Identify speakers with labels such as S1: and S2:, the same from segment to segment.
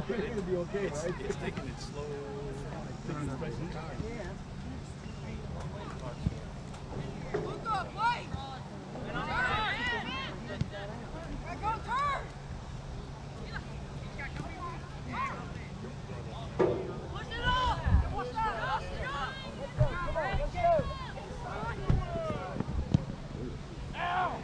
S1: You're gonna be okay,
S2: it's,
S1: right?
S2: it's taking it slow. Taking its pressing time.
S3: Look up, play! Go turn! Push it up! Push that up! Come on, let's go! Ow!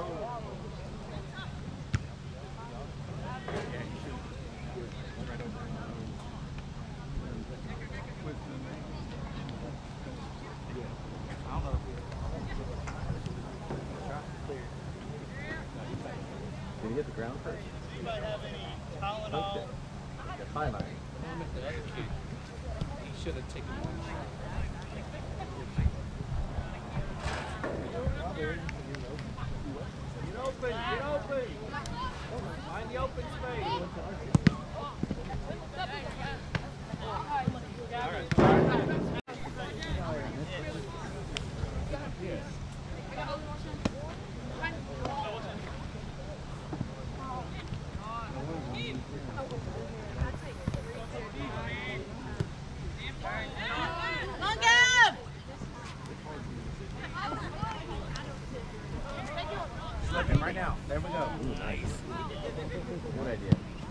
S1: Did he hit the ground first?
S2: Anybody have any Tylenol?
S1: Highlight.
S2: He should have taken one.
S4: Get open, get open. Find the open space.
S2: All right.
S4: Right now. There we go.
S1: Ooh, nice. Good idea.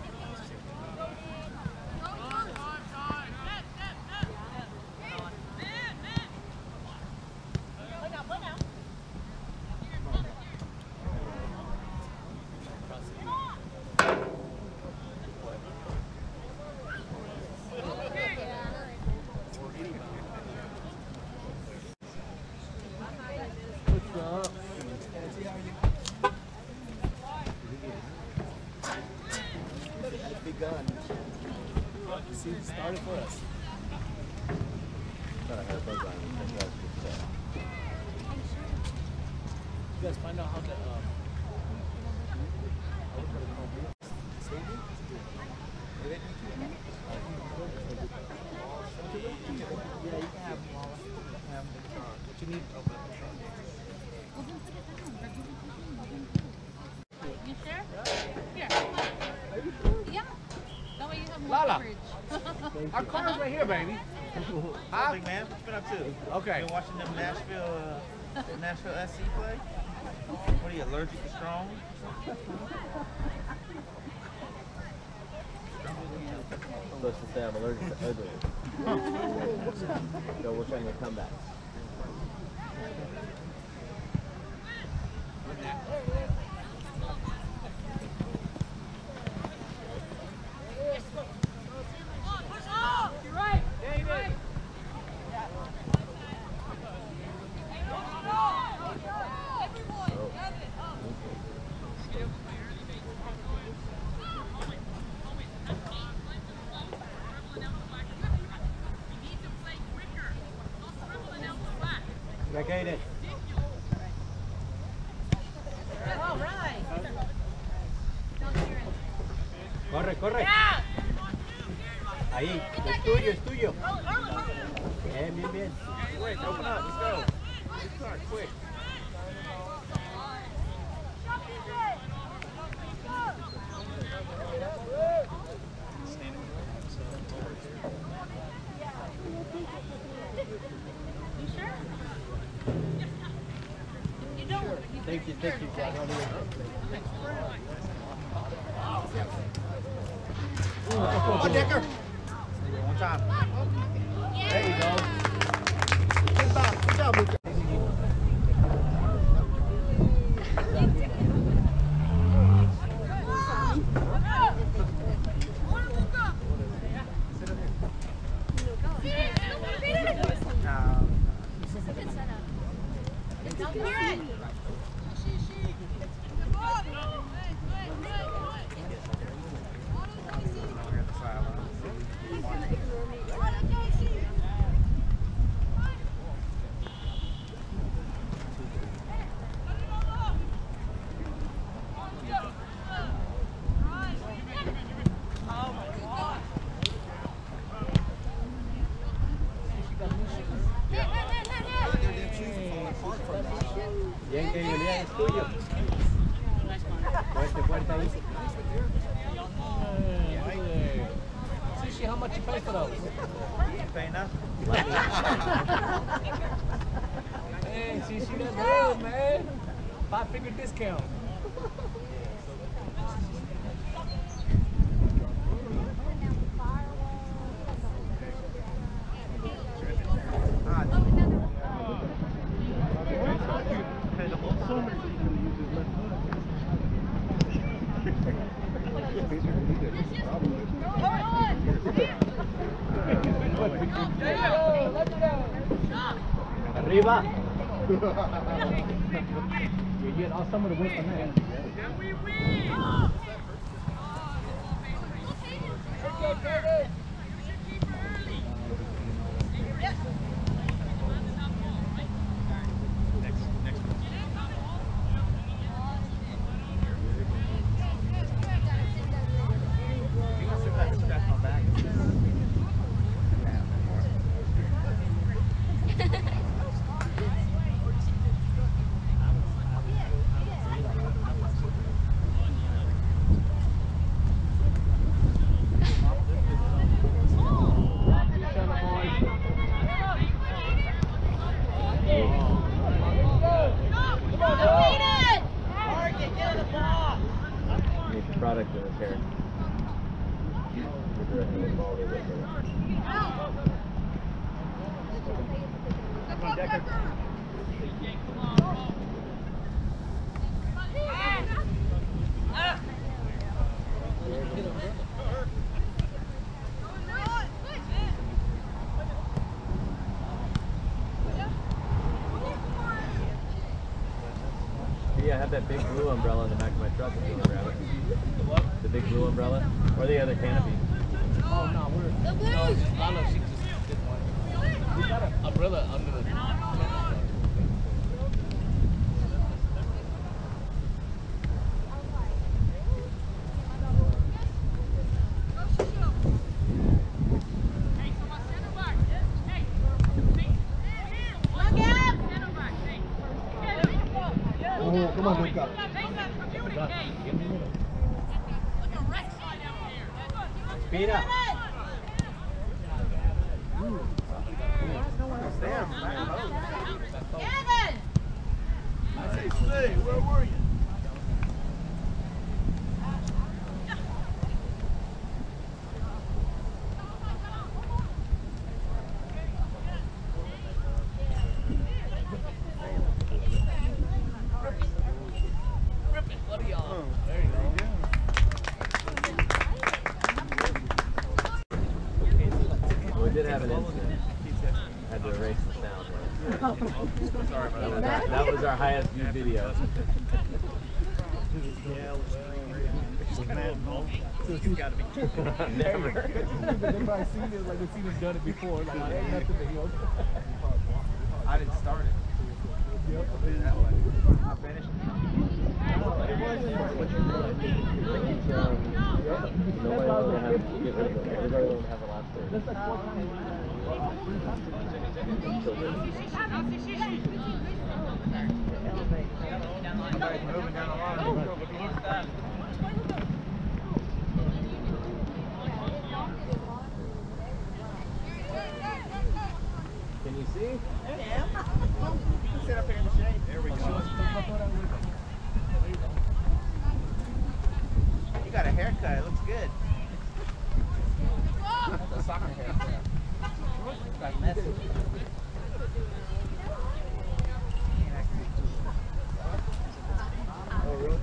S2: See, it started for us.
S1: Thought I had those on.
S2: You guys find out how the yeah, you can have them all. What you need?
S5: You sure? Here. Yeah. That way you have more
S4: Lala.
S5: coverage.
S4: Our car's right here, baby. Huh?
S6: Big man, what's been up to?
S4: Okay.
S6: Been watching them Nashville SC play? What are you, allergic to strong?
S1: Supposed to say I'm allergic to ugly. So which one will come back?
S4: Vacated.
S5: All right.
S4: Corre, corre. Ahí. Es tuyo, es tuyo. Bien, bien, bien. Quick, open up. Let's go. Let's start quick.
S5: You sure? You don't.
S1: Thank you, Jack.
S4: Oh, Decker. One time. There you go. Good job, Luca. Bien, que bien, es tuyo. Fuerte, fuerte ahí.
S2: how much you pay for those.
S6: You ain't pay nothing.
S2: Man, she done good, man. 5-figure discount.
S1: Arriba.
S2: You get all some of the whip on that.
S1: Product in his hair. The director of the ball is yeah, I have that big blue umbrella in the back of my truck if you want to grab it. The big blue umbrella? Or the other canopy?
S2: Oh, no, we're... No, I know she just didn't want it. We got an umbrella under the...
S3: Oh, come on, Luca.
S1: Speed up.
S3: Kevin!
S4: Hey, where were you?
S1: We did have an incident. Had to erase the sound.
S6: Sorry about that.
S1: That was our highest viewed video.
S6: He's got to be.
S1: Never.
S2: They probably seen it like they've seen us done it before. Like, I ain't nothing to heal.
S6: I didn't start it.
S2: Yep.
S6: I put it that way. I finished.
S1: Nobody will have, get rid of them. Everybody will have a last word.
S2: That's like 4 times.
S6: Somebody's moving down the line.
S1: Can you see?
S6: Yeah. Sit up here in the shade. There we go. You got a haircut. It looks good. That's a soccer haircut. Got messy.
S1: Oh, really?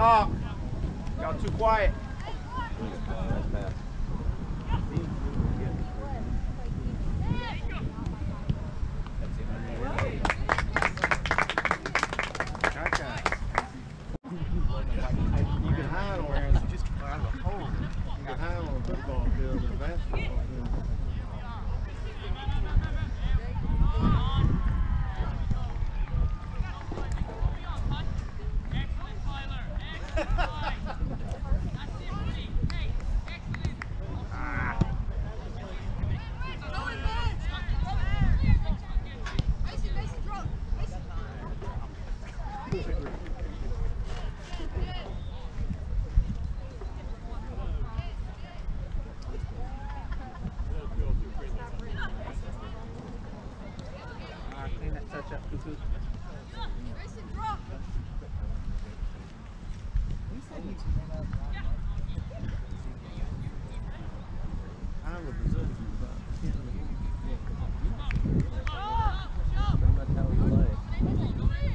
S4: talk. Y'all too quiet.
S1: Nice pass.
S4: You can hide on just out of the hole. You can hide on a football field and a basketball field.
S6: Clean that touch up, Cuckoo.
S4: I'm a Brazilian.
S1: Pretty much how we play.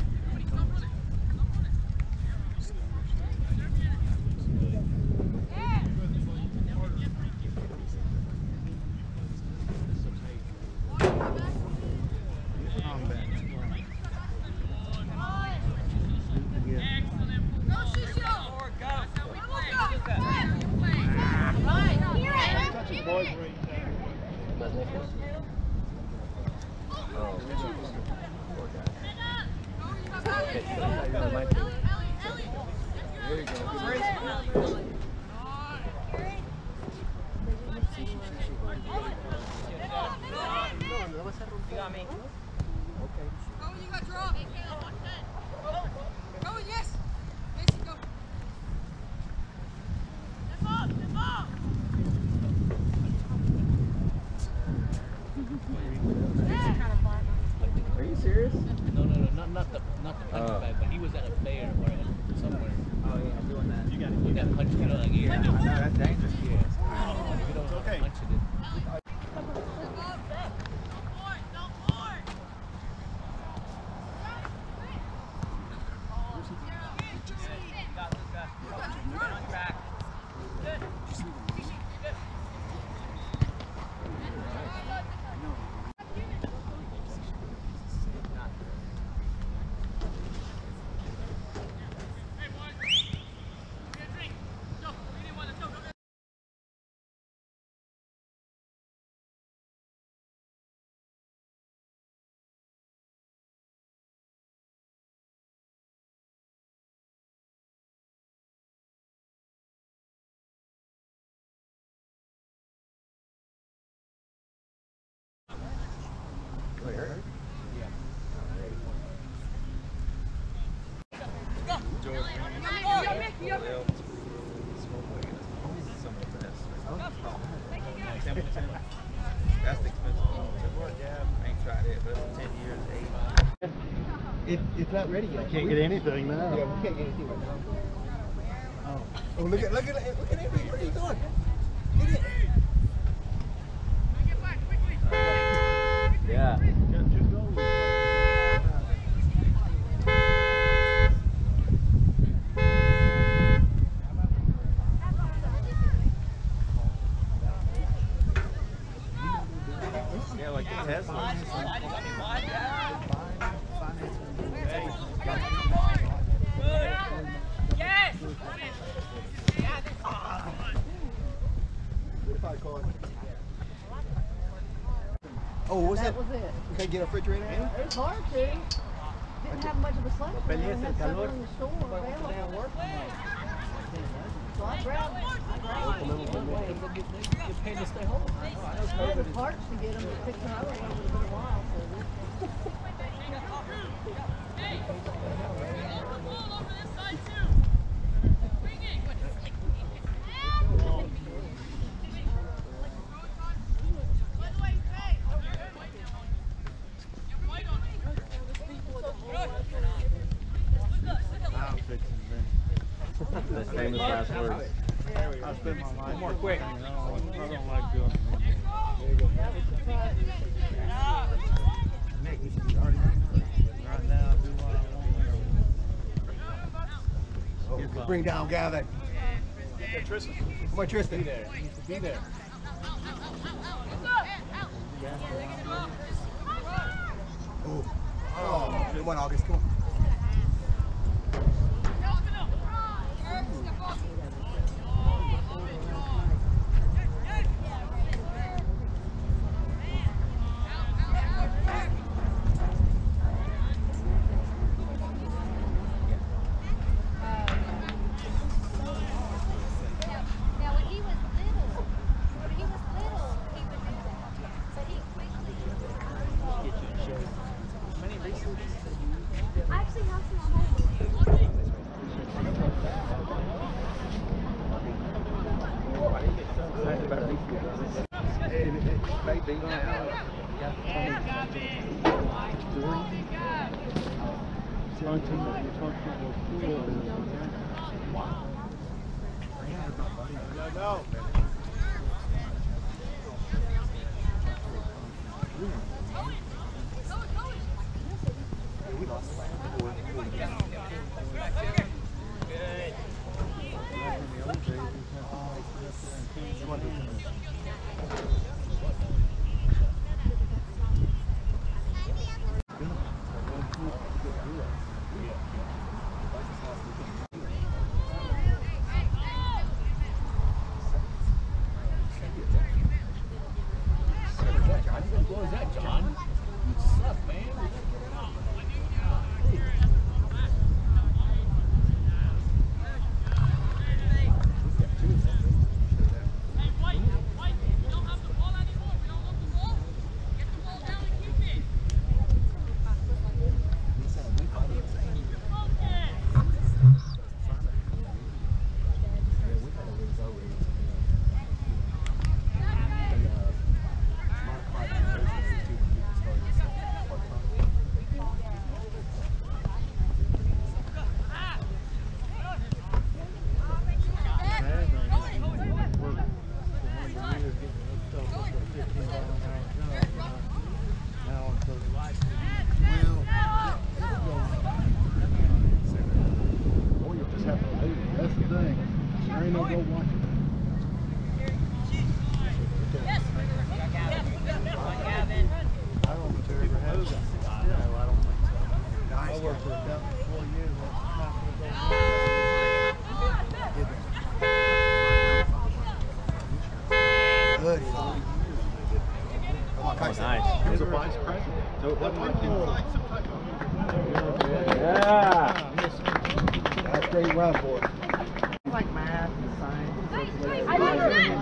S1: Oh, poor guy. Okay, so I got my team. There you go.
S6: You got me.
S3: Go, you got draw. Go, yes. Mason, go. Step up, step up.
S1: Are you serious?
S2: No, not the punch bag, but he was at a fair or somewhere.
S6: Oh yeah, I'm doing that.
S2: You got punched, you know, like yeah.
S6: No, that's dangerous.
S2: Yeah. You don't
S4: okay.
S2: punch it.
S1: Where?
S6: That's expensive. I ain't tried it, but it's 10 years, 8.
S4: It's not ready yet. Can't get anything now. Yeah, we can't get anything right now. Oh, look at him. Where are you going? Get it.
S1: Yeah.
S6: Yeah, like the Tesla.
S3: Yes.
S4: Oh, what's that?
S7: That was it.
S4: You can't get a refrigerator in?
S7: It's hard to. Didn't have much of a selection. I had something in the store available. So I grabbed it.
S2: Get paid to stay home.
S7: I had the parts to get them to fix them. I don't know, it was a while.
S1: That's famous last words.
S4: I spend my life
S6: More quick.
S4: I don't like doing it.
S6: Nick, you should be already right now. Do what I want.
S4: bring down Gavin.
S2: Tristan.
S4: Come on, Tristan.
S2: Be there. He needs to be there.
S4: Oh, come on, August. Come on.
S5: Now, when he was little, he would do that. But he quickly. I actually have some home.
S4: No.
S2: What was that, John? You suck, man.
S1: Nice.
S4: He was a vice president. So it wasn't like he was
S1: Yeah.
S4: That's a great run for it.
S6: Like math and science.
S5: I love that.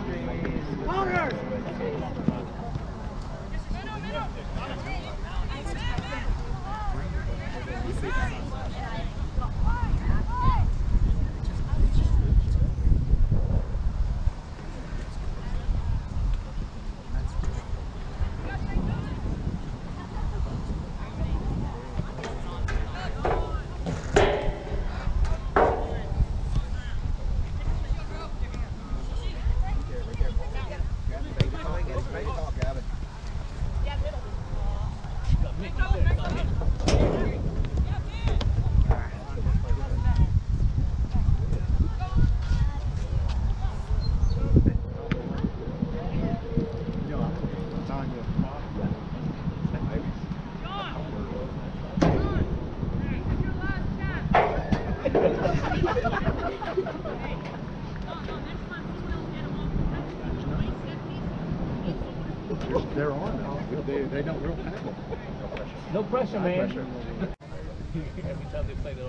S4: They're on now. They don't real tackle.
S2: No pressure, man.
S4: pressure.
S2: Every time they play the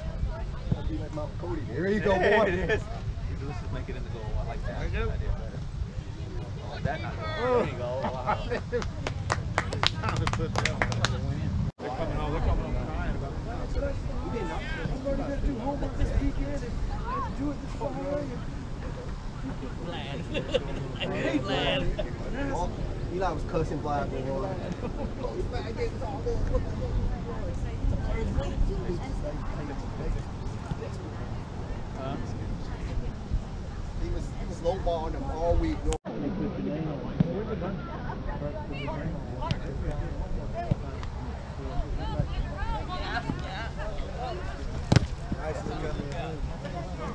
S2: race.
S4: Here you go, boy.
S6: There it is. Let's just make it in the goal. I like that. There you go. I like that. There you go. Wow.
S4: They're coming on crying about that. I'm going to do homework this weekend and do it this fall. Eli was cussing black before. He was lowballing them all week. Nice.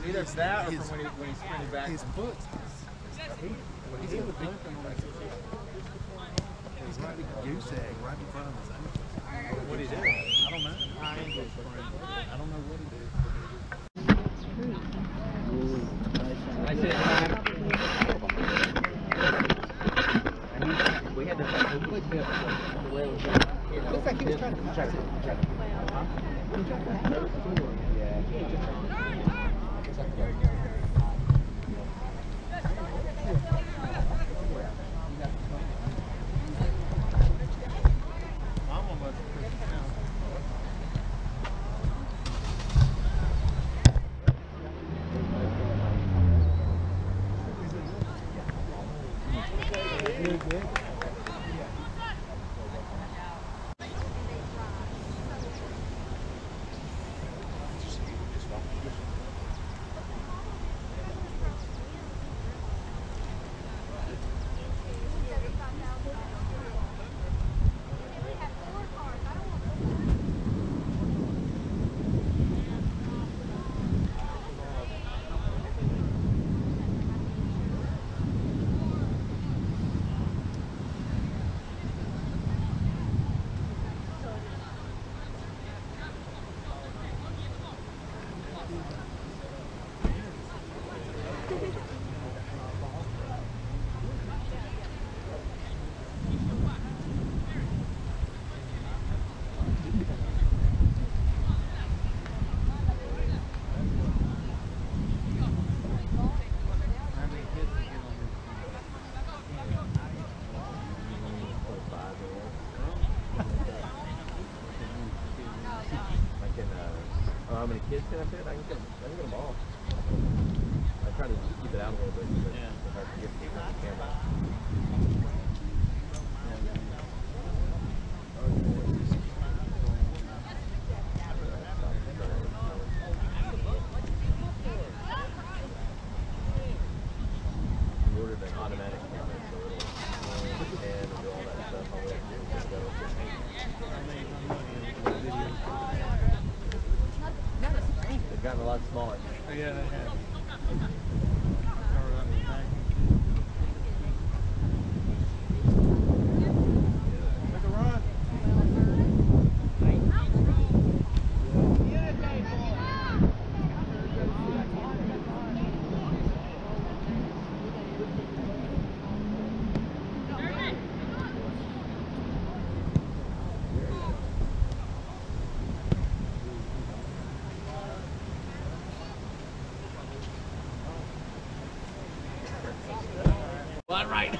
S6: Either that or from when he sprinted back.
S4: His foot. He's got a thumping on his foot. He's got a big goose egg right in front of his ankle.
S6: What did he do?
S4: I don't know. Triangle sprain. I don't know what he did.
S1: I said, we had to put the way it was going.
S4: Looks like he was trying to check it.
S1: How many kids can I fit? I can get them all. I try to keep it out a little bit, but it's hard to get people on the camera. We ordered an automatic camera, so it'll scan and do all that stuff. All we have to do is just go They've gotten a lot smaller.
S6: Yeah, they have. Make a run. One right.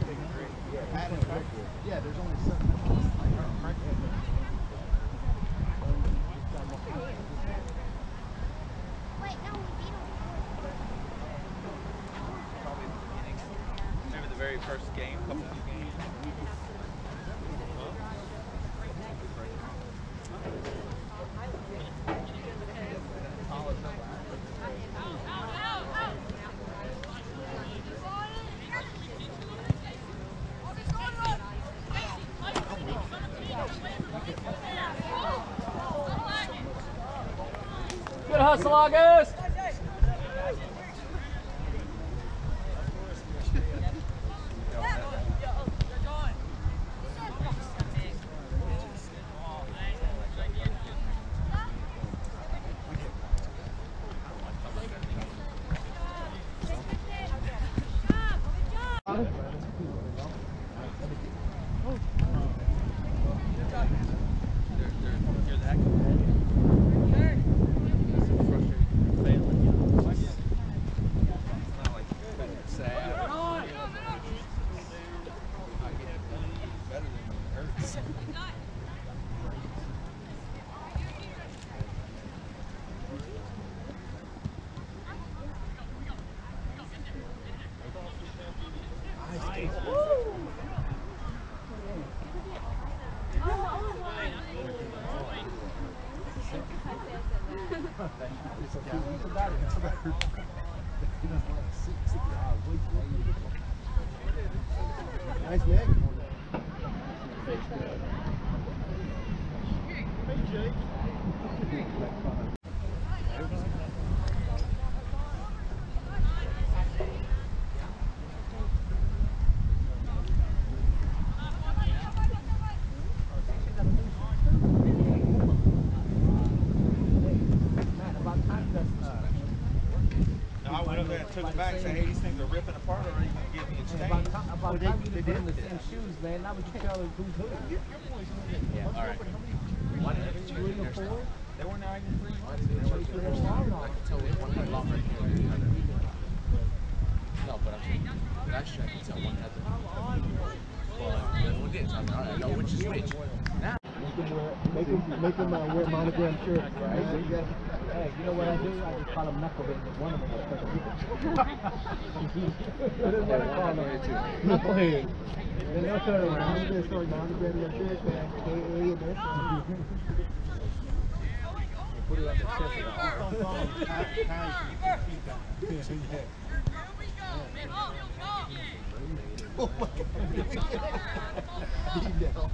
S4: Yeah, there's only 7.
S5: Wait, no, we beat them.
S6: Probably at the beginning. Remember the very first game, couple of games.
S2: Good hustle, August!
S6: You're that good. It's so frustrating. Failing, you know. It's not like sad. I get better than it hurts.
S4: Nice, Nick.
S6: No, I went up there and took it back and said, hey, these things are ripping apart already. You can give me a change.
S2: About time you put in the same shoes, man. Now would you tell us who's who?
S6: Yeah, all right. One of the two. They were not even 3 months.
S1: I can tell one had longer hair than the other. No, but I'm saying, last year I could tell one had the but the other one didn't. So I'm like, all right, I know which is which. Now,
S4: Make them wear monogram shirts, right?
S2: Hey, you know what I do? I just call them knuckleheads. One of them is like That's what I call them. Knuckleheads. Then they'll turn around.
S4: They're showing monogram their shirts, man. AA and this.
S2: Put it on the chest.
S4: Oh my God.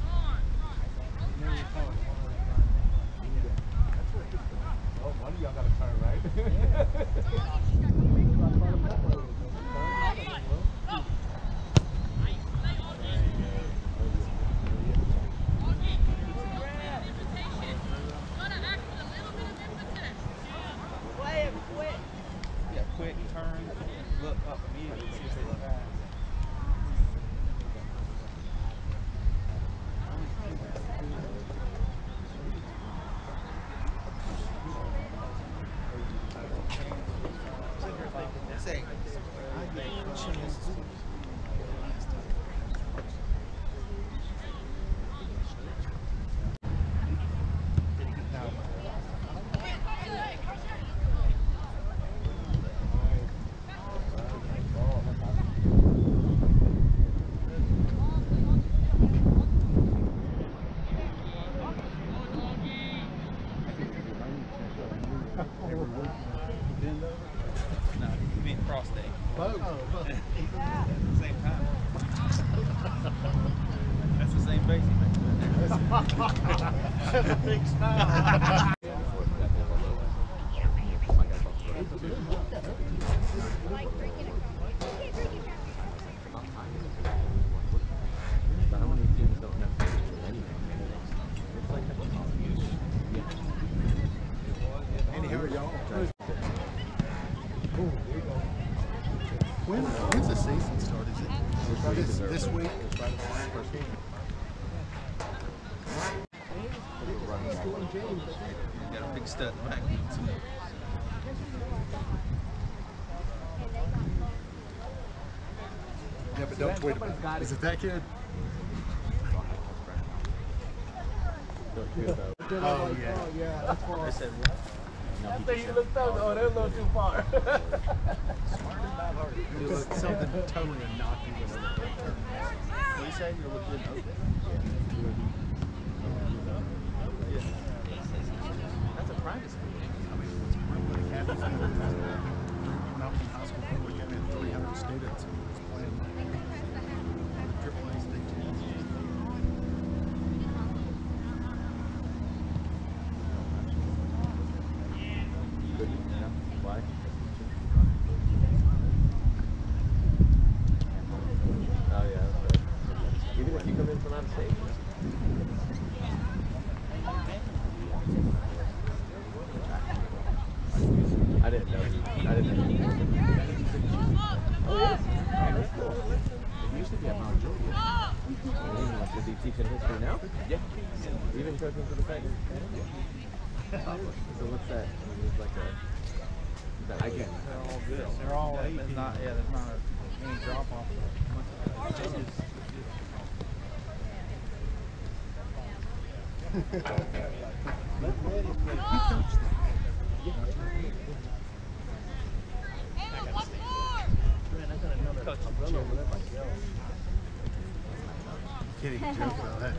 S6: Oh, one of y'all got to turn right. Yeah, quick turn, look up immediately, see if they look back. Say, no, you mean cross day.
S4: Both.
S6: At the same time. That's the same base
S4: That's a big smile.
S5: Like drinking a coffee. You can't drink it.
S1: but how many teams don't have anything? It's like
S4: Andy, how are y'all? When's the season start? Is it this week?
S6: You got a big stud in the back.
S4: Yeah, but don't tweet about it. Is it that kid?
S1: Don't
S7: stood
S4: Oh,
S7: up like,
S4: yeah.
S7: oh, yeah, that's far.
S6: They said what?
S1: No,
S2: I
S1: he
S2: think
S1: just
S2: you
S1: said,
S2: looked up. Oh, they're a little too far.
S4: Because something totally innocuous.
S6: What do you say? You're looking open? Yeah. That's a private school.
S4: I mean, it's really like half the students. When I was in high school, we had 300 students and was playing AAA state championships.
S1: why? Oh yeah, that's right. Even if you come in from out of state. I didn't know. I didn't know. Oh yeah. That's cool. It used to be at Mount Juliet. Is he teaching history now? Yeah. Even coaching for the Tigers? So what's that? I mean, it's like a... I get it.
S6: They're all good.
S4: They're all
S6: there's not, yeah, there's not any drop off.
S4: Kidding joke about that.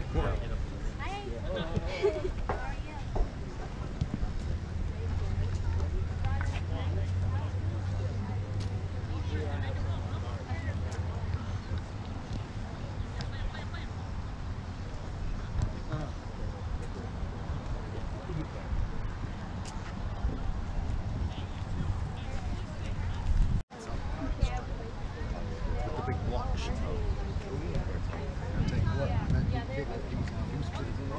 S4: The big blocks. I'll tell you what, when that dude kicked it, he was pretty good.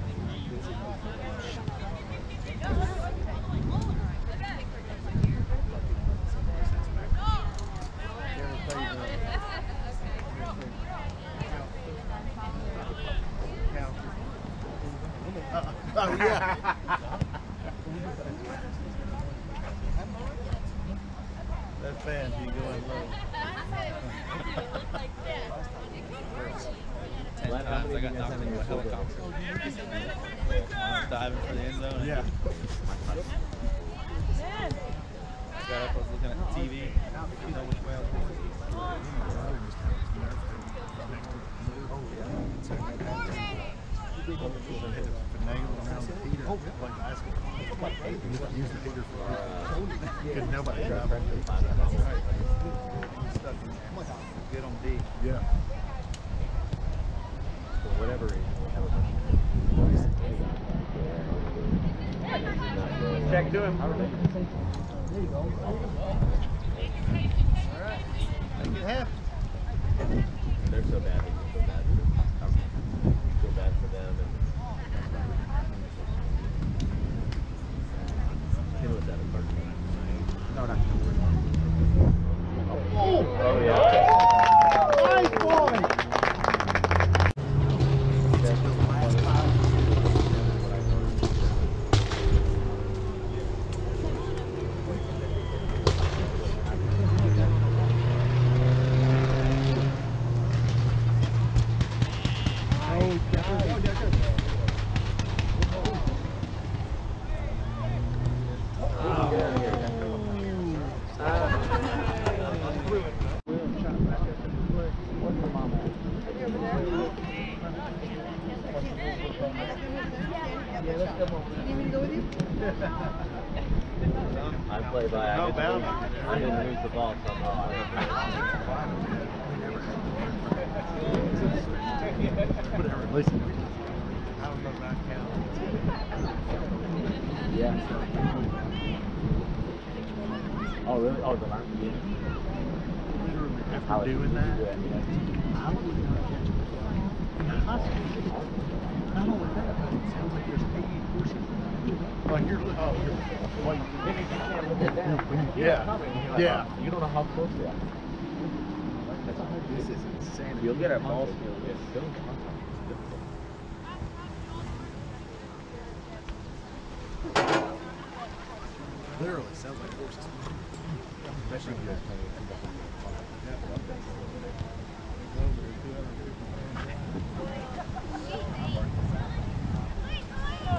S4: Oh yeah.
S6: That fan, you going low. 10 times I got knocked into a helicopter. Diving for the end zone.
S4: Yeah.
S6: Got up, I was looking at the TV. You know which way I was going.
S4: Could nobody grab it.
S6: Get on D.
S4: Yeah.
S1: For whatever reason, we have a bunch of...
S2: Check to him.
S7: There you go.
S4: Make it happen.
S1: They're so bad. I feel bad for them. And was that a part?
S4: No, not
S1: Oh yeah.
S4: Nice boy.
S1: I play by accident. I didn't lose the ball somehow.
S4: Whatever, listen.
S6: I don't know about count.
S1: Yeah. Oh really? Oh, the line. Yeah.
S4: Literally,
S1: How
S4: after
S1: is
S4: doing
S1: it?
S4: that,
S1: Yeah.
S4: I would not catch it. In high school, not only that, but it sounds like there's PE courses. Like you're looking, oh, you're like,
S1: Maybe you can't look it down.
S4: yeah, yeah.
S1: You don't know how close they are.
S4: This is insanity.
S1: You'll get at ball field. It's still
S4: Literally sounds like horses. Especially if you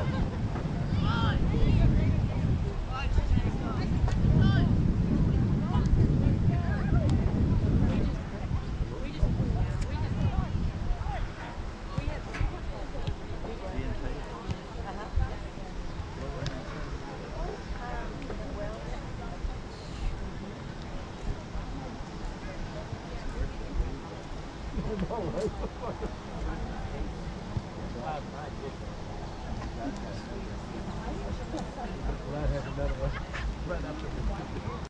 S2: Right after that, right after.